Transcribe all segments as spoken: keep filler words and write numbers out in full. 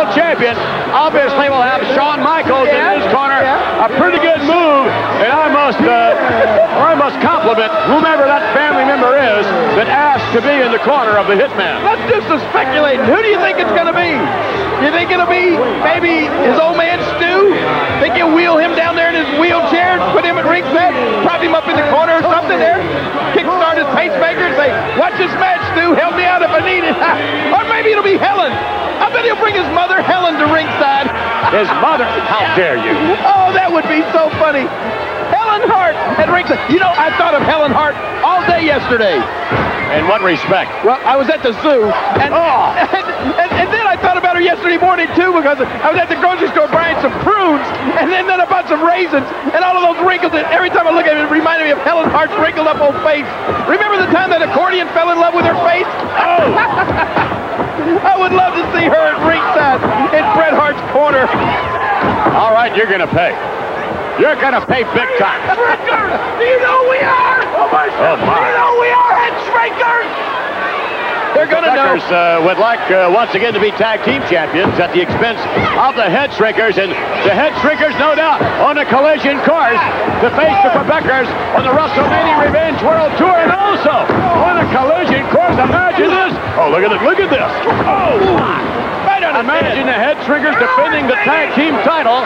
champion, obviously will have Shawn Michaels Yeah. in his corner. Yeah. A pretty good move, and I must, uh, I must compliment whomever that family member is that asked to be in the corner of the Hitman. Let's do some speculating. Who do you think it's going to be? You think it'll be maybe his old man Stu? Think he'll wheel him down there in his wheelchair, put him at ringside, prop him up in the corner or something there, kickstart his pacemaker and say, watch this match, Stu, help me out if I need it. Or maybe it'll be Helen. I bet he'll bring his mother Helen to ringside. His mother? How dare you? Oh, that would be so funny. Helen Hart at ringside. You know, I thought of Helen Hart all day yesterday. In what respect? Well, I was at the zoo, and, Oh. and, and, and then I thought about her yesterday morning, too, because I was at the grocery store buying some prunes, and then, then a bunch of raisins, and all of those wrinkles, and every time I look at it, it reminded me of Helen Hart's wrinkled up old face. Remember the time that accordion fell in love with her face? Oh! I would love to see her at ringside in Bret Hart's corner. All right, you're going to pay. You're going to pay big time. Shrinkers! Do you know who we are? Oh, my. Oh, my. Do you know who we are, head shrinkers? They're going to know. Quebecers uh, would like uh, once again to be tag team champions at the expense of the Head Shrinkers, and the Head Shrinkers, no doubt, on a collision course to face the Quebecers on the WrestleMania Revenge World Tour, and also on a collision course. Imagine this! Oh, look at this! Look at this! Oh, Right on his imagine head. the Head Shrinkers defending the tag team title.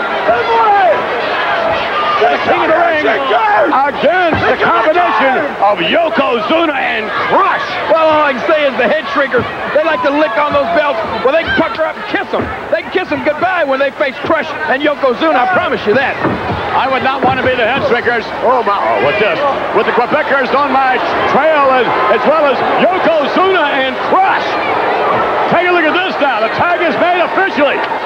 The King of the Ring against the combination of Yokozuna and Crush. Well, all I can say is the head shrinkers, they like to lick on those belts. Well, they can pucker up and kiss them. They can kiss them goodbye when they face Crush and Yokozuna. I promise you that. I would not want to be the Head Shrinkers. Oh, my. Oh, what's this? With the Quebecers on my trail, as, as well as Yokozuna and Crush. Take a look at this now. The tag is made officially.